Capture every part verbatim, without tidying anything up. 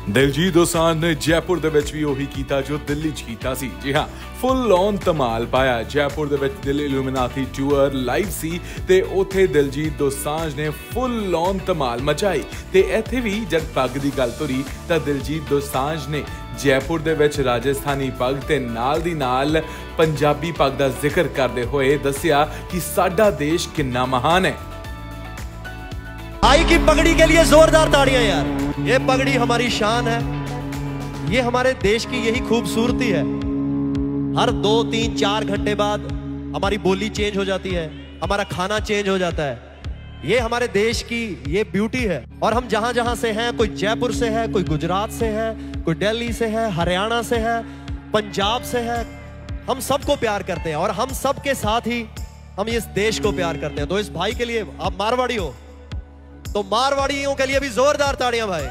ਦਿਲਜੀਤ ਦੋਸਾਂਝ ਨੇ ਜੈਪੁਰ ਦੇ ਵਿੱਚ ਵੀ ਉਹੀ ਕੀਤਾ ਜੋ ਦਿੱਲੀ 'ਚ ਕੀਤਾ ਸੀ। ਜੀ ਹਾਂ, ਫੁੱਲ ਔਨ ਧਮਾਲ ਪਾਇਆ। ਜੈਪੁਰ ਦੇ ਵਿੱਚ ਦਿੱਲੀ ਇਲੂਮੀਨਾਤੀ ਟੂਰ ਲਾਈਵ ਸੀ ਤੇ ਉੱਥੇ ਦਿਲਜੀਤ ਦੋਸਾਂਝ ਨੇ ਫੁੱਲ ਔਨ ਧਮਾਲ ਮਚਾਈ। ਤੇ ਇੱਥੇ ਵੀ ਜਦ ਪੱਗ ਦੀ ਗੱਲ ਤੁਰੀ ਤਾਂ ਦਿਲਜੀਤ ਦੋਸਾਂਝ ਨੇ ਜੈਪੁਰ ਦੇ ਵਿੱਚ ਰਾਜਸਥਾਨੀ ਪੱਗ ਤੇ ਨਾਲ ਦੀ ਨਾਲ ਪੰਜਾਬੀ ਪੱਗ ਦਾ ਜ਼ਿਕਰ ਕਰਦੇ ਹੋਏ ਦੱਸਿਆ ਕਿ ਸਾਡਾ ਦੇਸ਼ ਕਿੰਨਾ ਮਹਾਨ है। भाई की पगड़ी के लिए जोरदार ताड़ियां यार। ये पगड़ी हमारी शान है, ये हमारे देश की यही खूबसूरती है। हर दो तीन चार घंटे बाद हमारी बोली चेंज हो जाती है, हमारा खाना चेंज हो जाता है। ये हमारे देश की ये ब्यूटी है। और हम जहां जहां से हैं, कोई जयपुर से है, कोई गुजरात से है, कोई दिल्ली से है, हरियाणा से है, पंजाब से है, हम सबको प्यार करते हैं और हम सब के साथ ही हम इस देश को प्यार करते हैं। तो इस भाई के लिए, आप मारवाड़ी हो तो मारवाड़ियों के लिए भी जोरदार ताड़ियां भाई।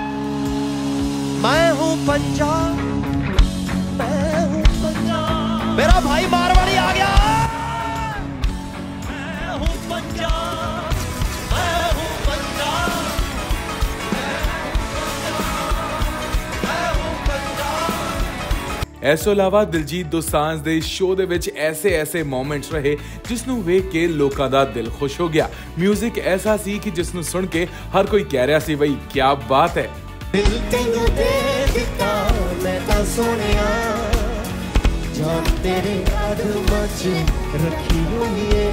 मैं हूं पंजाब, मैं हूं पंजाब, मेरा भाई मारवाड़ी आ गया। मैं हूं पंजाब, मैं हूं पंजाब, मैं हूं पंजाब। ਇਸ ਤੋਂ ਇਲਾਵਾ ਦਿਲਜੀਤ ਦੋਸਾਂਝ ਦੇ ਸ਼ੋਅ ਦੇ ਵਿੱਚ ਐਸੇ ਐਸੇ ਮੋਮੈਂਟਸ ਰਹੇ ਜਿਸ ਨੂੰ ਵੇਖ ਕੇ ਲੋਕਾਂ ਦਾ ਦਿਲ ਖੁਸ਼ ਹੋ ਗਿਆ। ਮਿਊਜ਼ਿਕ ਐਸਾ ਸੀ ਕਿ ਜਿਸ ਨੂੰ ਸੁਣ ਕੇ ਹਰ ਕੋਈ ਕਹਿ ਰਿਹਾ ਸੀ ਬਈ ਕੀ ਬਾਤ ਹੈ। ਦਿਲ ਤੈਨੂੰ ਦੇ ਦਿੱਤਾ ਮੈਂ ਤਾਂ ਸੋਹਣਿਆ, ਜਾਨ ਤੇਰੇ ਕਦਮਾਂ 'ਚ ਰੱਖੀ ਹੋਈ ਏ।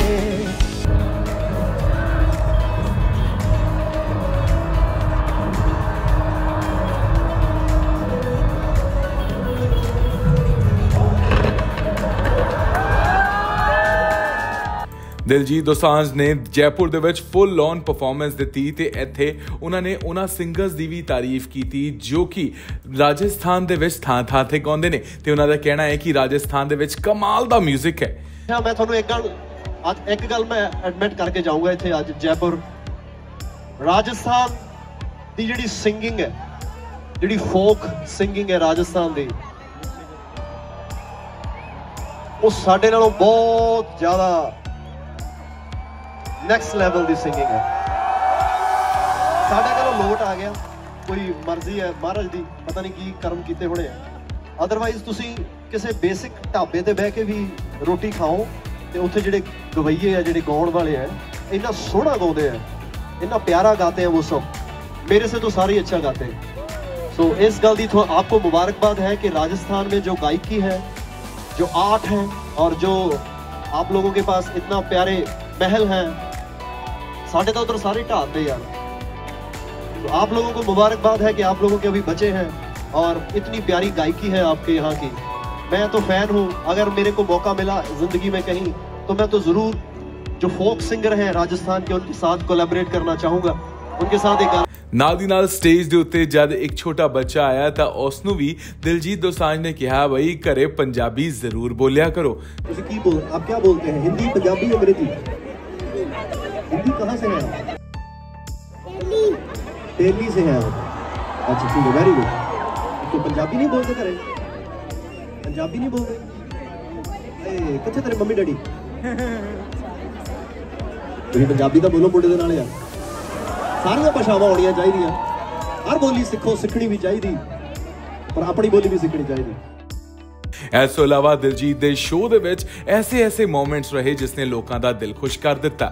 ਦਿਲਜੀਤ ਦੋਸਾਂਝ ਨੇ ਜੈਪੁਰ ਦੇ ਵਿੱਚ ਫੁੱਲ ਔਨ ਪਰਫਾਰਮੈਂਸ ਦਿੱਤੀ ਤੇ ਇੱਥੇ ਉਹਨਾਂ ਨੇ ਉਹਨਾਂ ਸਿੰਗਰਸ ਦੀ ਵੀ ਤਾਰੀਫ ਕੀਤੀ ਜੋ ਕਿ ਰਾਜਸਥਾਨ ਦੇ ਵਿੱਚ ਥਾਂ ਥਾਂ ਤੇ ਗਾਉਂਦੇ ਨੇ ਤੇ ਉਹਨਾਂ ਦਾ ਕਹਿਣਾ ਹੈ ਕਿ ਰਾਜਸਥਾਨ ਦੇ ਵਿੱਚ ਕਮਾਲ ਦਾ ਮਿਊਜ਼ਿਕ ਹੈ। ਮੈਂ ਤੁਹਾਨੂੰ ਇੱਕ ਗੱਲ ਅੱਜ ਇੱਕ ਗੱਲ ਮੈਂ ਐਡਮਿਟ ਕਰਕੇ ਜਾਊਂਗਾ ਇੱਥੇ ਅੱਜ ਜੈਪੁਰ ਰਾਜਸਥਾਨ ਦੀ ਜਿਹੜੀ ਸਿੰਗਿੰਗ ਹੈ, ਜਿਹੜੀ ਫੋਕ ਸਿੰਗਿੰਗ ਹੈ ਰਾਜਸਥਾਨ ਦੀ, ਉਹ ਸਾਡੇ ਨਾਲੋਂ ਬਹੁਤ ਜ਼ਿਆਦਾ ਨੈਕਸਟ ਲੈਵਲ ਦੀ ਸਿੰਗਿੰਗ ਹੈ। ਸਾਡੇ ਕੋਲੋਂ ਲੋਟ ਆ ਗਿਆ, ਕੋਈ ਮਰਜ਼ੀ ਹੈ ਮਹਾਰਾਜ ਦੀ, ਪਤਾ ਨਹੀਂ ਕੀ ਕਰਮ ਕੀਤੇ ਹੋਣੇ ਆ। ਅਦਰਵਾਈਜ਼ ਤੁਸੀਂ ਕਿਸੇ ਬੇਸਿਕ ਢਾਬੇ ਤੇ ਬਹਿ ਕੇ ਵੀ ਰੋਟੀ ਖਾਓ ਤੇ ਉੱਥੇ ਜਿਹੜੇ ਗਵਈਏ ਆ, ਜਿਹੜੇ ਗਾਉਣ ਵਾਲੇ ਆ, ਇੰਨਾ ਸੋਹਣਾ ਗਾਉਂਦੇ ਆ, ਇੰਨਾ ਪਿਆਰਾ ਗਾਤੇ हैं वो सब, मेरे से तो सारे अच्छा गाते हैं। सो इस गल दी तो आपको मुबारकबाद है कि राजस्थान में जो गायकी है, जो आर्ट है और जो आप लोगों के पास इतना प्यारे महल हैं, साढ़े तो उधर सारे ढाते यार। तो आप लोगों को मुबारकबाद है कि आप लोगों के अभी बचे हैं और इतनी प्यारी गायकी है आपके यहाँ की। मैं तो फैन हूँ, अगर मेरे को मौका मिला जिंदगी में कहीं तो मैं तो जरूर जो फोक सिंगर हैं राजस्थान के उनके साथ कोलैबोरेट करना चाहूँगा, उनके साथ एक ਨਾਲ ਦੀ ਨਾਲ ਸਟੇਜ ਦੇ ਉੱਤੇ ਜਦ ਇੱਕ ਛੋਟਾ ਬੱਚਾ ਆਇਆ ਤਾਂ ਉਸ ਨੂੰ ਵੀ ਦਿਲਜੀਤ ਦੋਸਾਂਝ ਨੇ ਕਿਹਾ ਬਈ ਘਰੇ ਪੰਜਾਬੀ ਜ਼ਰੂਰ ਬੋਲਿਆ ਕਰੋ। ਤੁਸੀਂ ਕੀ ਬੋਲ ਆਪ ਕੀ ਬੋਲਤੇ हैं, हिंदी पंजाबी अंग्रेजी? हिंदी कहाँ से है आप? दिल्ली। दिल्ली से है आप? अच्छा ठीक है, वेरी गुड। तो पंजाबी नहीं बोलते घरे? पंजाबी नहीं बोलते? ए किथे तेरे मम्मी डैडी? ਤੁਸੀਂ ਪੰਜਾਬੀ ਤਾਂ ਬੋਲੋ ਮੁੰਡੇ ਦੇ ਨਾਲ ਯਾਰ। ਸਾਰੀਆਂ ਭਾਸ਼ਾਵਾਂ ਆਉਣੀਆਂ ਚਾਹੀਦੀਆਂ, ਹਰ ਬੋਲੀ ਸਿੱਖੋ, ਸਿੱਖਣੀ ਵੀ ਚਾਹੀਦੀ, ਪਰ ਆਪਣੀ ਬੋਲੀ ਵੀ ਸਿੱਖਣੀ ਚਾਹੀਦੀ। ਇਸ ਤੋਂ ਇਲਾਵਾ ਦਿਲਜੀਤ ਦੇ ਸ਼ੋਅ ਦੇ ਵਿੱਚ ਐਸੇ ਐਸੇ ਮੋਮੈਂਟਸ ਰਹੇ ਜਿਸ ਨੇ ਲੋਕਾਂ ਦਾ ਦਿਲ ਖੁਸ਼ ਕਰ ਦਿੱਤਾ।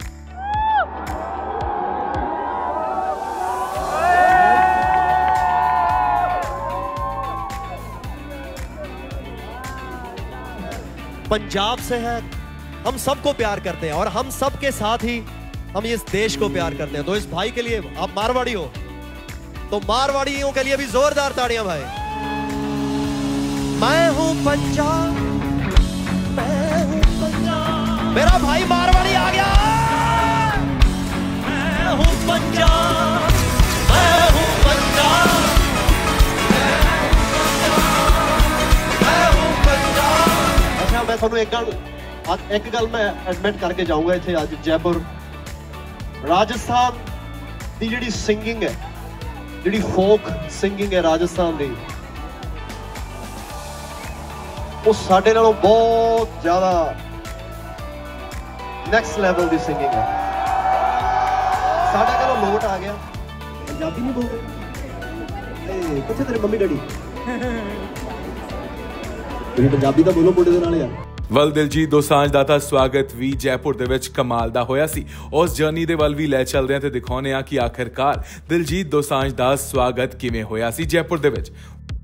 पंजाब से है, हम सबको प्यार करते हैं और हम सब के साथ ही हम इस देश को प्यार करते हैं। तो इस भाई के लिए, आप मारवाड़ी हो तो मारवाड़ियों के लिए भी जोरदार ताड़ियां भाई। मैं हूं पंजाब, मैं हूं पंजाब, मेरा भाई मारवाड़ी आ गया। मैं हूं पंजाब, मैं हूं पंजाब, मैं हूं पंजाब। अच्छा मैं ਤੁਹਾਨੂੰ ਇੱਕ ਗੱਲ ਅੱਜ ਇੱਕ ਗੱਲ ਮੈਂ ਐਡਮਿਟ ਕਰਕੇ ਜਾਊਂਗਾ ਇੱਥੇ ਅੱਜ ਜੈਪੁਰ ਰਾਜਸਥਾਨ ਦੀ ਜਿਹੜੀ ਸਿੰਗਿੰਗ ਹੈ, ਜਿਹੜੀ ਫੋਕ ਸਿੰਗਿੰਗ ਹੈ ਰਾਜਸਥਾਨ ਦੀ, ਉਹ ਸਾਡੇ ਨਾਲੋਂ ਬਹੁਤ ਜ਼ਿਆਦਾ ਨੈਕਸਟ ਲੈਵਲ ਦੀ ਸਿੰਗਿੰਗ ਹੈ। ਸਾਡੇ ਕੋਲੋਂ ਲੋਟ ਆ ਗਿਆ, ਪੰਜਾਬੀ ਨਹੀਂ ਬੋਲਦੇ? ए किथे तेरे मम्मी डैडी ਤੁਸੀਂ ਪੰਜਾਬੀ ਤਾਂ ਬੋਲੋ ਮੁੰਡੇ ਦੇ ਨਾਲ ਯਾਰ। ਵਲ ਦਿਲਜੀਤ ਦੋਸਾਂਝ ਦਾ ਤਾਂ ਸਵਾਗਤ ਵੀ ਜੈਪੁਰ ਦੇ ਵਿੱਚ ਕਮਾਲ ਦਾ ਹੋਇਆ ਸੀ। ਉਸ ਜਰਨੀ ਦੇ ਵੱਲ ਵੀ ਲੈ ਚੱਲਦੇ ਹਾਂ ਤੇ ਦਿਖਾਉਂਦੇ ਹਾਂ ਕਿ ਆਖਿਰਕਾਰ ਦਿਲਜੀਤ ਦੋਸਾਂਝ ਦਾ ਸਵਾਗਤ ਕਿਵੇਂ ਹੋਇਆ ਸੀ ਜੈਪੁਰ ਦੇ ਵਿੱਚ।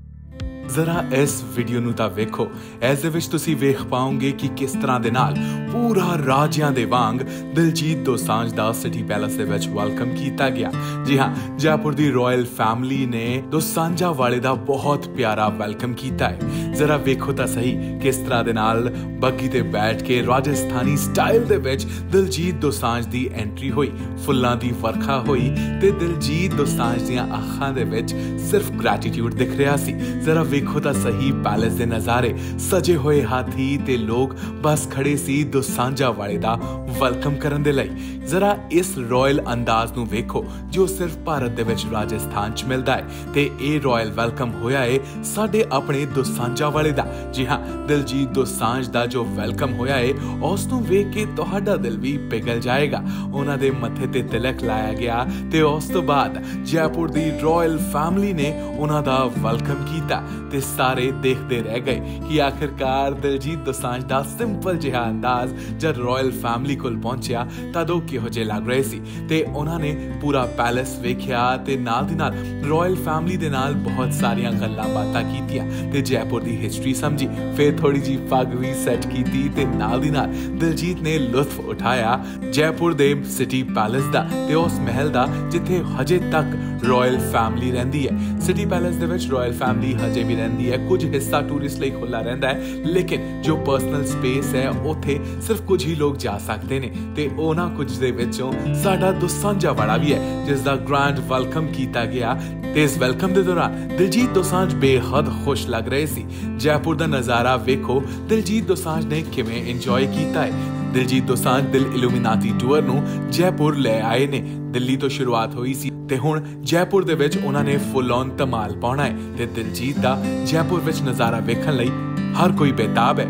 ਜ਼ਰਾ ਇਸ ਵੀਡੀਓ ਨੂੰ ਤਾਂ ਵੇਖੋ, ਇਸ ਦੇ ਵਿੱਚ ਤੁਸੀਂ ਵੇਖ ਪਾਓਗੇ ਕਿ ਕਿਸ ਤਰ੍ਹਾਂ ਦੇ ਨਾਲ ਪੂਰਾ ਰਾਜਿਆਂ ਦੇ ਵਾਂਗ ਦਿਲਜੀਤ ਦੋਸਾਂਝ ਦਾ ਸਿਟੀ ਪੈਲੇਸ ਦੇ ਵਿੱਚ ਵੈਲਕਮ ਕੀਤਾ ਗਿਆ। ਜੀ ਹਾਂ, ਜੈਪੁਰ ਦੀ ਰਾਇਲ ਫੈਮਿਲੀ ਨੇ ਦੋਸਾਂਝਾ ਵਾਲੇ ਦਾ ਬਹੁਤ ਪਿਆਰਾ ਵੈਲਕਮ ਕੀਤਾ ਹੈ। ਜ਼ਰਾ ਵੇਖੋ ਤਾਂ ਸਹੀ ਕਿਸ ਤਰ੍ਹਾਂ ਦੇ ਨਾਲ ਬੱਗੀ ਤੇ ਬੈਠ ਕੇ ਰਾਜਸਥਾਨੀ ਸਟਾਈਲ ਦੇ ਵਿੱਚ ਦਿਲਜੀਤ ਦੋਸਾਂਝ ਦੀ ਐਂਟਰੀ ਹੋਈ, ਫੁੱਲਾਂ ਦੀ ਵਰਖਾ ਹੋਈ ਤੇ ਦਿਲਜੀਤ ਦੋਸਾਂਝ ਦੀਆਂ ਅੱਖਾਂ ਦੇ ਵਿੱਚ ਸਿਰਫ ਗ੍ਰੈਟੀਟਿਊਡ ਦਿਖ ਰਿਹਾ ਸੀ। ਜ਼ਰਾ ਵੇਖੋ ਤਾਂ ਸਹੀ ਪੈਲੇਸ ਦੇ ਨਜ਼ਾਰੇ, ਸਜੇ ਹੋਏ ਹਾਥੀ ਤੇ ਲੋਕ ਬਸ ਖੜੇ ਸੀ ਦੋਸਾਂਝਾ ਵਾਲੇ ਦਾ ਵੈਲਕਮ ਕਰਨ ਦੇ ਲਈ। ਜ਼ਰਾ ਇਸ ਰਾਇਲ ਅੰਦਾਜ਼ ਨੂੰ ਵੇਖੋ ਜੋ ਸਿਰਫ ਭਾਰਤ ਦੇ ਵਿੱਚ ਰਾਜਸਥਾਨ 'ਚ ਮਿਲਦਾ ਹੈ ਤੇ ਇਹ ਰਾਇਲ ਵੈਲਕਮ ਹੋਇਆ ਹੈ ਸਾਡੇ ਆਪਣੇ ਦੋਸਾਂਝਾ ਵਾਲੇ ਦਾ। ਜੀ ਹਾਂ, ਦਿਲਜੀਤ ਦੋਸਾਂਝ ਦਾ ਜੋ ਵੈਲਕਮ ਹੋਇਆ ਹੈ ਉਸ ਨੂੰ ਵੇਖ ਕੇ ਤੁਹਾਡਾ ਦਿਲ ਵੀ ਪਿਘਲ ਜਾਏਗਾ। ਉਹਨਾਂ ਦੇ ਮੱਥੇ ਤੇ ਤਿਲਕ ਲਾਇਆ ਗਿਆ ਤੇ ਉਸ ਤੋਂ ਬਾਅਦ ਜੈਪੁਰ ਦੀ ਰਾਇਲ ਫੈਮਿਲੀ ਨੇ ਉਹਨਾਂ ਦਾ ਵੈਲਕਮ ਕੀਤਾ ਤੇ ਸਾਰੇ ਦੇਖਦੇ ਰਹਿ ਗਏ ਕਿ ਆਖਿਰਕਾਰ ਦਿਲਜੀਤ ਦੋਸਾਂਝ ਦਾ ਸਿੰਪਲ ਜਿਹਾ ਅੰਦਾਜ਼ ਜਦ ਰਾਇਲ ਫੈਮਿਲੀ ਕੋਲ ਪਹੁੰਚਿਆ ਤਦ ਉਹ ਕਿਹੋ ਜਿਹੇ ਲੱਗ ਰਹੇ ਸੀ। ਤੇ ਉਹਨਾਂ ਨੇ ਪੂਰਾ ਪੈਲੇਸ ਵੇਖਿਆ ਤੇ ਨਾਲ ਦੀ ਨਾਲ ਰਾਇਲ ਫੈਮਿਲੀ ਦੇ ਨਾਲ ਬਹੁਤ ਸਾਰੀਆਂ ਗੱਲਾਂ ਬਾਤਾਂ ਕੀਤੀਆਂ ਤੇ ਜੈਪੁਰ ਦੀ ਹਿਸਟਰੀ ਸਮਝੀ। ਫਿਰ ਥੋੜੀ ਜੀ ਪੱਗ ਵੀ ਸੈੱਟ ਕੀਤੀ ਤੇ ਨਾਲ ਦੀ ਨਾਲ ਦਿਲਜੀਤ ਨੇ ਲੁਤਫ ਉਠਾਇਆ ਜੈਪੁਰ ਦੇ ਸਿਟੀ ਪੈਲੇਸ ਦਾ ਤੇ ਉਸ ਮਹਿਲ ਦਾ ਜਿੱਥੇ ਹਜੇ ਤੱਕ ਰਾਇਲ ਫੈਮਿਲੀ ਰਹਿੰਦੀ ਹੈ। ਸਿਟੀ ਪੈਲੇਸ ਦੇ ਵਿੱਚ ਰਾਇਲ ਫੈਮਿਲੀ ਹਜੇ ਵੀ ਰਹਿੰਦੀ ਹੈ, ਕੁਝ ਹਿੱਸਾ ਟੂਰਿਸਟ ਲਈ ਖੁੱਲਾ ਰਹਿੰਦਾ ਹੈ, ਲੇਕਿਨ ਜੋ ਪਰਸਨਲ ਸਪੇਸ ਹੈ ਉੱਥੇ ਸਿਰਫ ਕੁਝ ਹੀ ਲੋਕ ਜਾ ਸਕਦੇ ਨੇ ਤੇ ਉਹਨਾਂ ਕੁਝ ਦੇ ਵਿੱਚੋਂ ਸਾਡਾ ਦੋਸਾਂਝਾ ਵਾਲਾ ਵੀ ਹੈ ਜਿਸ ਦਾ ਗ੍ਰੈਂਡ ਵੈਲਕਮ ਕੀਤਾ ਗਿਆ। ਤੇ ਇਸ ਵੈਲਕਮ ਦੇ ਦੌਰਾਨ ਦਿਲਜੀਤ ਦੋਸਾਂਝ ਬੇਹੱਦ ਖੁਸ਼ ਲੱਗ ਰਹੇ ਸੀ। ਜੈਪੁਰ ਦਾ ਨਜ਼ਾਰਾ ਵੇਖੋ ਦਿਲਜੀਤ ਦੋਸਾਂਝ ਨੇ ਕਿਵੇਂ ਇੰਜੋਏ ਕੀਤਾ ਹੈ। ਦਿਲਜੀਤ ਦੋਸਾਂਝ ਦਿਲ ਇਲੂਮੀਨਾਟੀ ਟੂਰ ਨੂੰ ਜੈਪੁਰ ਲੈ ਆਏ ਨੇ। ਦਿੱਲੀ ਤੋਂ ਸ਼ੁਰੂਆਤ ਹੋਈ ਸੀ ਤੇ ਹੁਣ ਜੈਪੁਰ ਦੇ ਵਿੱਚ ਉਹਨਾਂ ਨੇ ਫੁੱਲ ਔਨ ਧਮਾਲ ਪਾਉਣਾ ਹੈ ਤੇ ਦਿਲਜੀਤ ਦਾ ਜੈਪੁਰ ਵਿੱਚ ਨਜ਼ਾਰਾ ਵੇਖਣ ਲਈ ਹਰ ਕੋਈ ਬੇਤਾਬ ਹੈ।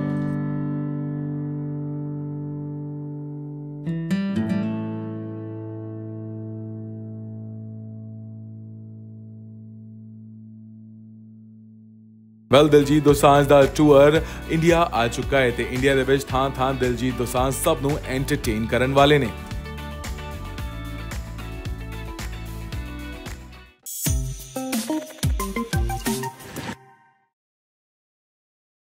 ਵੈਲ ਦਿਲਜੀਤ ਦੋਸਾਂਝ ਦਾ ਟੂਰ ਇੰਡੀਆ ਆ ਚੁੱਕਾ ਹੈ ਤੇ ਇੰਡੀਆ ਦੇ ਵਿੱਚ ਥਾਂ ਥਾਂ ਦਿਲਜੀਤ ਦੋਸਾਂਝ ਸਭ ਨੂੰ ਐਂਟਰਟੇਨ ਕਰਨ ਵਾਲੇ ਨੇ।